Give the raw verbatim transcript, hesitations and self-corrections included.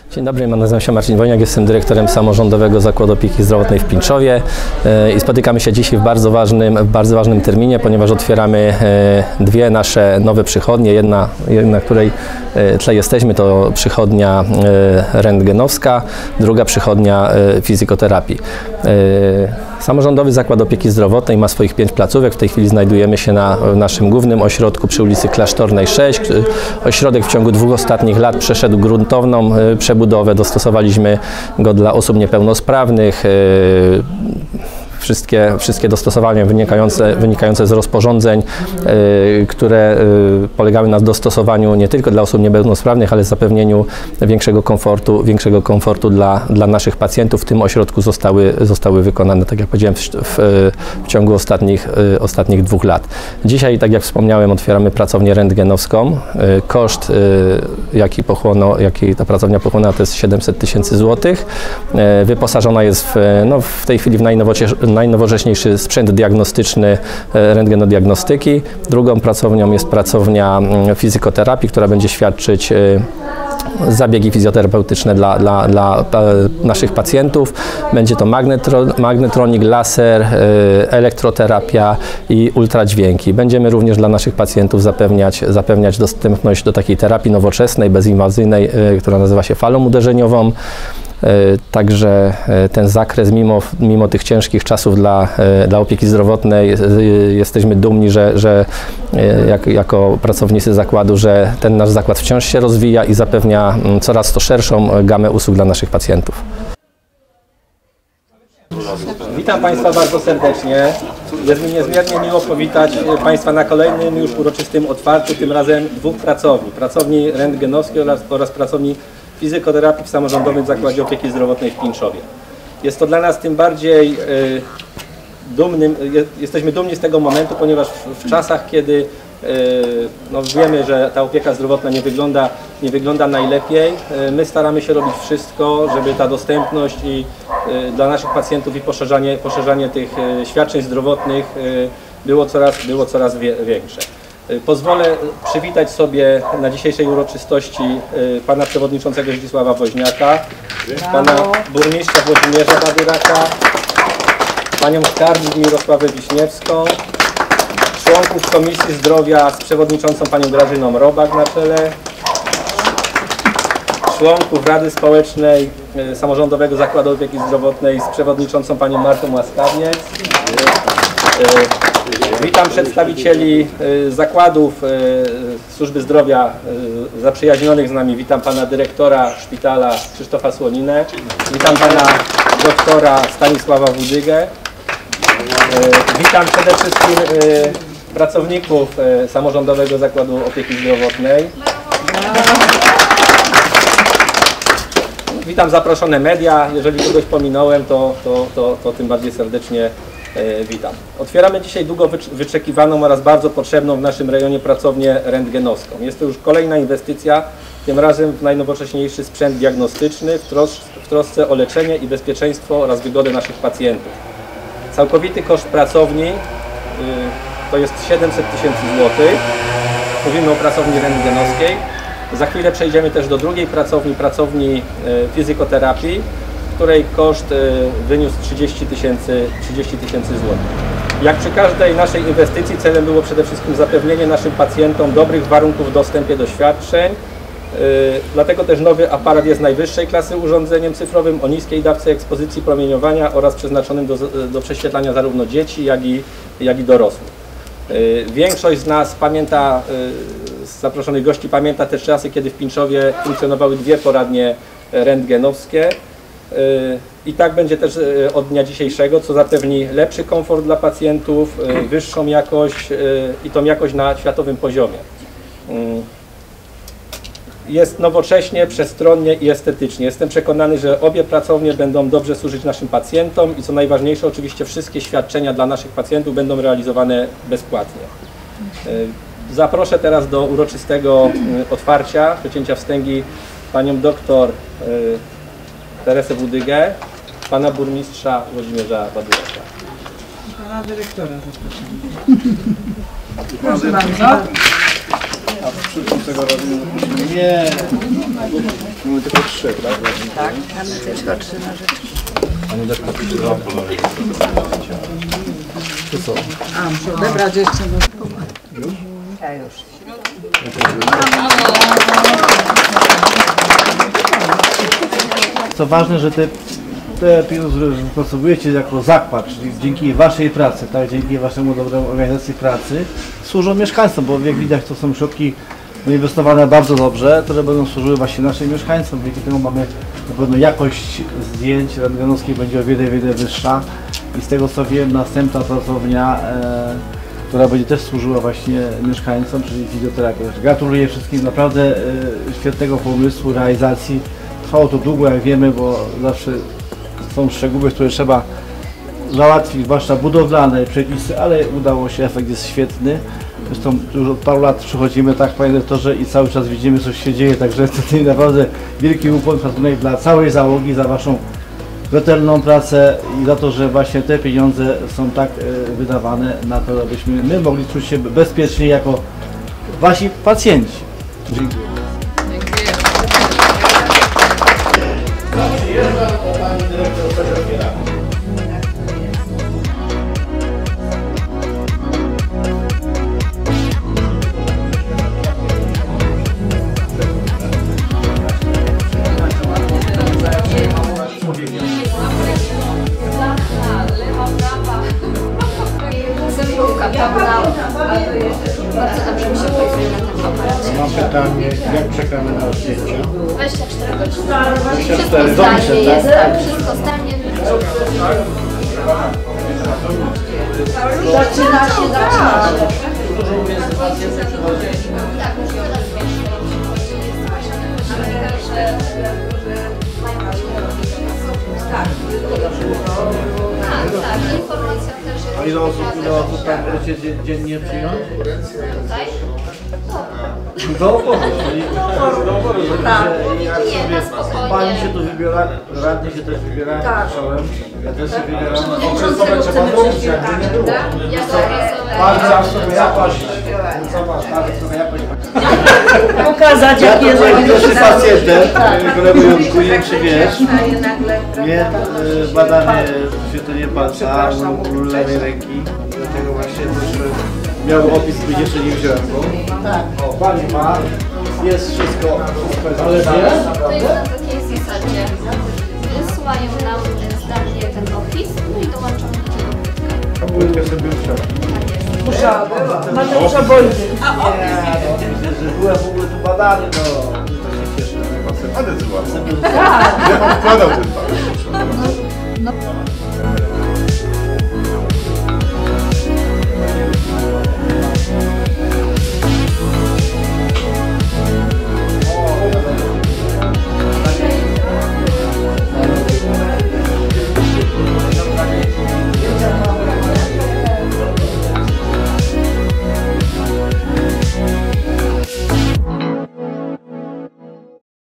Dzień dobry, nazywam się Marcin Wojniak, jestem dyrektorem Samorządowego Zakładu Opieki Zdrowotnej w Pińczowie i spotykamy się dzisiaj w bardzo ważnym, w bardzo ważnym terminie, ponieważ otwieramy dwie nasze nowe przychodnie. Jedna, na której tle jesteśmy, to przychodnia rentgenowska, druga przychodnia fizykoterapii. Samorządowy Zakład Opieki Zdrowotnej ma swoich pięć placówek. W tej chwili znajdujemy się na w naszym głównym ośrodku przy ulicy Klasztornej sześć. Ośrodek w ciągu dwóch ostatnich lat przeszedł gruntowną przebudowę. Dostosowaliśmy go dla osób niepełnosprawnych. Wszystkie, wszystkie dostosowania wynikające, wynikające z rozporządzeń, y, które y, polegały na dostosowaniu nie tylko dla osób niepełnosprawnych, ale zapewnieniu większego komfortu, większego komfortu dla, dla naszych pacjentów. W tym ośrodku zostały, zostały wykonane, tak jak powiedziałem, w, w, w ciągu ostatnich, y, ostatnich dwóch lat. Dzisiaj, tak jak wspomniałem, otwieramy pracownię rentgenowską. Y, koszt, y, jaki, pochłono, jaki ta pracownia pochłonęła, to jest siedemset tysięcy złotych. Y, wyposażona jest w, no, w tej chwili w najnowocześniejsze najnowocześniejszy sprzęt diagnostyczny rentgenodiagnostyki. Drugą pracownią jest pracownia fizykoterapii, która będzie świadczyć zabiegi fizjoterapeutyczne dla, dla, dla naszych pacjentów. Będzie to magnetro, magnetronik, laser, elektroterapia i ultradźwięki. Będziemy również dla naszych pacjentów zapewniać, zapewniać dostępność do takiej terapii nowoczesnej, bezinwazyjnej, która nazywa się falą uderzeniową. Także ten zakres, mimo, mimo tych ciężkich czasów dla, dla opieki zdrowotnej, jesteśmy dumni, że, że jak, jako pracownicy zakładu, że ten nasz zakład wciąż się rozwija i zapewnia coraz to szerszą gamę usług dla naszych pacjentów. Witam Państwa bardzo serdecznie. Jest mi niezmiernie miło powitać Państwa na kolejnym już uroczystym otwarciu, tym razem dwóch pracowni. Pracowni rentgenowskiej oraz, oraz pracowni fizykoterapii w Samorządowym Zakładzie Opieki Zdrowotnej w Pińczowie. Jest to dla nas tym bardziej y, dumnym, je, jesteśmy dumni z tego momentu, ponieważ w, w czasach, kiedy y, no wiemy, że ta opieka zdrowotna nie wygląda, nie wygląda najlepiej, y, my staramy się robić wszystko, żeby ta dostępność i, y, dla naszych pacjentów i poszerzanie, poszerzanie tych y, świadczeń zdrowotnych y, było coraz, było coraz wie, większe. Pozwolę przywitać sobie na dzisiejszej uroczystości pana przewodniczącego Zdzisława Woźniaka, pana burmistrza Włodzimierza Badyraka, panią skarbnik Mirosławę Wiśniewską, członków Komisji Zdrowia z przewodniczącą panią Grażyną Robak na czele, członków Rady Społecznej Samorządowego Zakładu Opieki Zdrowotnej z przewodniczącą panią Martą Łaskawiec. Witam przedstawicieli zakładów służby zdrowia zaprzyjaźnionych z nami. Witam pana dyrektora szpitala Krzysztofa Słoninę. Witam pana doktora Stanisława Wudygę. Witam przede wszystkim pracowników Samorządowego Zakładu Opieki Zdrowotnej. Witam zaproszone media. Jeżeli kogoś pominąłem, to, to, to, to tym bardziej serdecznie witam. Otwieramy dzisiaj długo wyczekiwaną oraz bardzo potrzebną w naszym rejonie pracownię rentgenowską. Jest to już kolejna inwestycja, tym razem w najnowocześniejszy sprzęt diagnostyczny w, tros w trosce o leczenie i bezpieczeństwo oraz wygodę naszych pacjentów. Całkowity koszt pracowni yy, to jest siedemset tysięcy złotych. Mówimy o pracowni rentgenowskiej. Za chwilę przejdziemy też do drugiej pracowni, pracowni yy, fizykoterapii, której koszt wyniósł trzydzieści tysięcy złotych. Jak przy każdej naszej inwestycji celem było przede wszystkim zapewnienie naszym pacjentom dobrych warunków w dostępie do świadczeń. Yy, dlatego też nowy aparat jest najwyższej klasy urządzeniem cyfrowym o niskiej dawce ekspozycji promieniowania oraz przeznaczonym do, do prześwietlania zarówno dzieci, jak i, jak i dorosłych. Yy, większość z nas pamięta, yy, z zaproszonych gości pamięta też czasy, kiedy w Pińczowie funkcjonowały dwie poradnie rentgenowskie. I tak będzie też od dnia dzisiejszego, co zapewni lepszy komfort dla pacjentów, wyższą jakość i tą jakość na światowym poziomie. Jest nowocześnie, przestronnie i estetycznie. Jestem przekonany, że obie pracownie będą dobrze służyć naszym pacjentom i co najważniejsze, oczywiście wszystkie świadczenia dla naszych pacjentów będą realizowane bezpłatnie. Zaproszę teraz do uroczystego otwarcia, przecięcia wstęgi panią doktor Teresę Wudygę, pana burmistrza Włodzimierza Badyraka. Pana dyrektora zapraszam. Proszę bardzo. A w przyszłym tego robimy? Nie. Mamy tylko trzy, tak? Tak, mamy tylko trzy nożyczki. Pani też podpisała? To co? A, muszę odebrać jeszcze. Już? Ja już. Co ważne, że te, te pieniądze, które wypracowujecie jako zakład, czyli dzięki waszej pracy, tak, dzięki waszemu dobremu organizacji pracy, służą mieszkańcom, bo jak widać to są środki inwestowane bardzo dobrze, które będą służyły właśnie naszym mieszkańcom. Dzięki temu mamy na pewno jakość zdjęć rentgenowskich będzie o wiele, wiele wyższa i z tego co wiem, następna pracownia, e, która będzie też służyła właśnie mieszkańcom, czyli fizjoterapia. Gratuluję wszystkim naprawdę e, świetnego pomysłu, realizacji. Trwało to długo, jak wiemy, bo zawsze są szczegóły, które trzeba załatwić, zwłaszcza budowlane przepisy, ale udało się, efekt jest świetny. Zresztą już od paru lat przychodzimy, tak, panie dyrektorze, i cały czas widzimy, co się dzieje, także tutaj naprawdę wielki ukłon, szacunek dla całej załogi za waszą rzetelną pracę i za to, że właśnie te pieniądze są tak e, wydawane na to, abyśmy my mogli czuć się bezpiecznie jako wasi pacjenci. Dziękuję. Bardzo dobrze mi się pracuje na tym aparacie. Mam pytanie, jak czekamy na zdjęcia? dwadzieścia cztery godziny. dwadzieścia Wszystko cztery, zdalnie dobrze, jest, tak? tak, wszystko zdalnie. Zaczyna się, zaczyna się. Tak, już teraz wiesz, tak, tak, informacja też jest. A ile osób, ile osób tam będziecie dzie- dziennie przyjąć? Tutaj? Do oporu, czyli Tak. Nie, na spokojnie. pani się tu wybiera, radni się też wybierają, Tak. słyszałem. Ja też się wybieram. Przewodniczącego chcemy wziąć Ja to Bardzo sobie jakość. Zobacz, bardzo sobie jakość. pokazać, Ja jak to jest. moim pierwszym pacjentem, kolego Jurku, nie wiem czy wiesz, Nagle, mnie y, badanie świetlenie palca u lewej ręki, dlatego właśnie też y, miał opis, być jeszcze nie wziąłem go. O, pani ma, jest wszystko, wszystko jest To jest na takiej zasadzie. Wysyłają nam zdalnie ten opis, no i dołączamy do tego płytka. A płytkę sobie wziąłem. Mateusza Bojdy. Że byłem w ogóle tu badany, no to się cieszę. Adecydowanie. Ja mam wkładał ten pan.